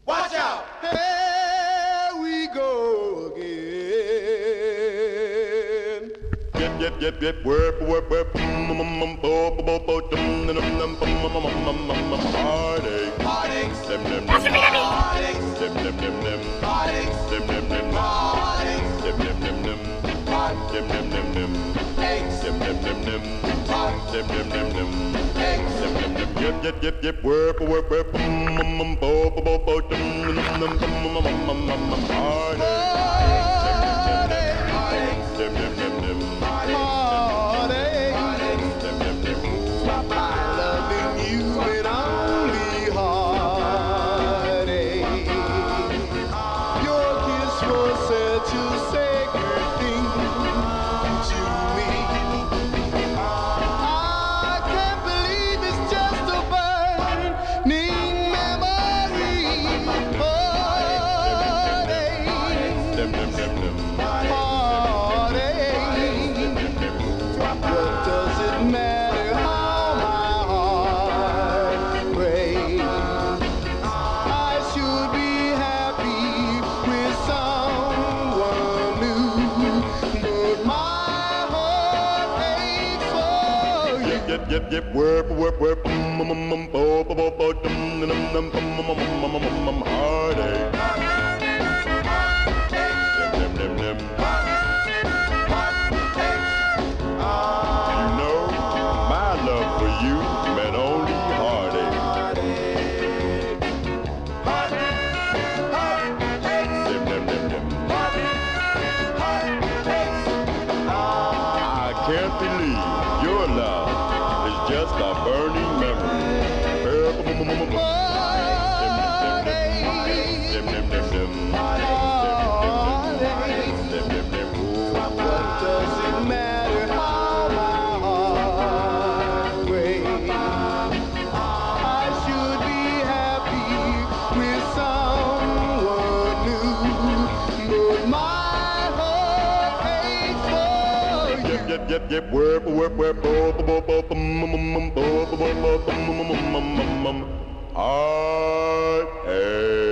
Watch out! Here we go again. Yep, work, heartache. Heartaches, Dem, dem, dem, heartaches, dem, dem, dem, dem, heartaches, dem, dem, dem, dem, heartaches, dem, dem, dem, dem, dem, dem, dem, dem, aches, dem, dem, dem, dem, heartaches, dem, dem, dem, dem, aches. dem, dem, dem, yep, work, heartache. Dem, dem, dem, dem, Heartache, dem, dem, dem, loving you and only heartache. Your kiss was such a sacred thing to me. I can't believe it's just a burning memory. Heartache, dem, dem, dem, dem. what does it matter how my heart breaks? I should be happy with someone new, but my heart aches for you. Yep, work, heartache. Dem, dem, dem, dem. You know, my love for you meant only heartache. Dem, dem, dem, dem. I can't believe your love is just a burning memory. Dem, dem, dem, dem. Dem, dem, dem. What does it matter how my heart breaks? I should be happy with someone new, but my heart aches for you. Yep, work, heartache.